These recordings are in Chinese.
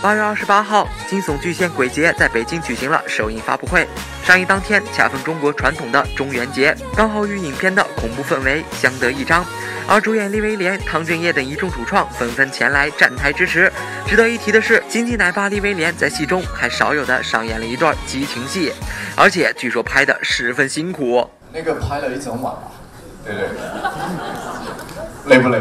8月28号，惊悚巨献鬼节在北京举行了首映发布会。上映当天恰逢中国传统的中元节，刚好与影片的恐怖氛围相得益彰。而主演利威廉、汤镇业等一众主创纷纷前来站台支持。值得一提的是，金鸡奶爸利威廉在戏中还少有的上演了一段激情戏，而且据说拍得十分辛苦。 那个拍了一整晚吧，对，累不累？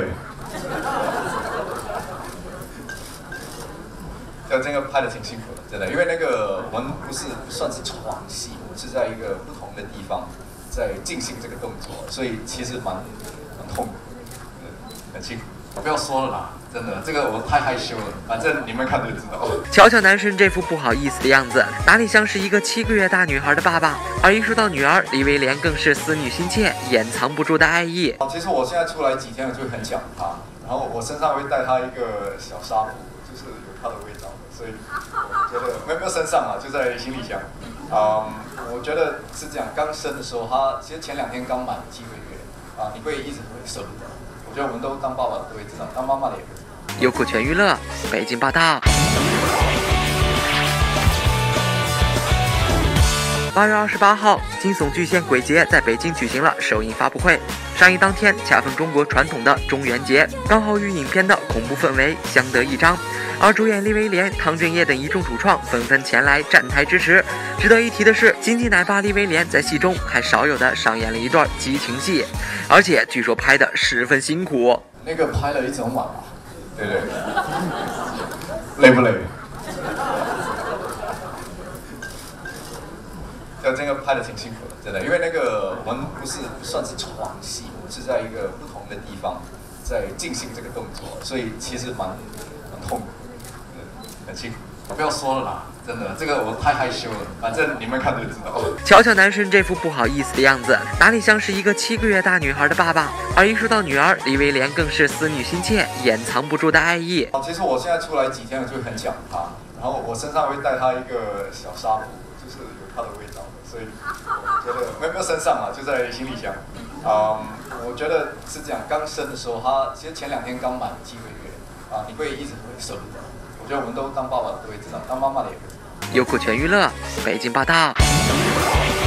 这个拍的挺辛苦的，真的，因为那个我们不算是床戏，我们是在一个不同的地方在进行这个动作，所以其实蛮痛苦的，很辛苦。不要说了啦，真的，这个我太害羞了，反正你们看就知道。 瞧瞧男神这副不好意思的样子，哪里像是一个7个月大女孩的爸爸？而一说到女儿，李威廉更是思女心切，掩藏不住的爱意。 其实我现在出来几天，我就很想她，然后我身上会带她一个小纱布，就是有她的味道。所以我觉得没有身上啊，就在行李箱。我觉得是这样。刚生的时候，他其实前2天刚满7个月啊，你会一直会舍不得。我觉得我们都当爸爸的都会知道，当妈妈的也会知道。 优酷全娱乐，北京报道。8月28号，惊悚巨献鬼节在北京举行了首映发布会。上映当天恰逢中国传统的中元节，刚好与影片的恐怖氛围相得益彰。而主演利威廉、汤镇业等一众主创纷纷前来站台支持。值得一提的是，金鸡奶爸利威廉在戏中还少有的上演了一段激情戏，而且据说拍得十分辛苦。 那个拍了一整晚吧，对，累不累？这个拍的挺辛苦的，真的，因为那个我们不算是床戏，我们是在一个不同的地方在进行这个动作，所以其实蛮痛苦的，很辛苦。不要说了啦，真的，这个我太害羞了，反正你们看就知道。 瞧瞧男神这副不好意思的样子，哪里像是一个7个月大女孩的爸爸？而一说到女儿，李威廉更是思女心切，掩藏不住的爱意。 其实我现在出来几天，我就很想她，然后我身上会带她一个小纱布，就是有她的味道。所以我觉得没有身上啊，就在行李箱。我觉得是这样。刚生的时候，他其实前2天刚满7个月啊，你会一直会舍不得。我觉得我们都当爸爸的都会知道，当妈妈的也会知道。 优酷全娱乐，北京报道。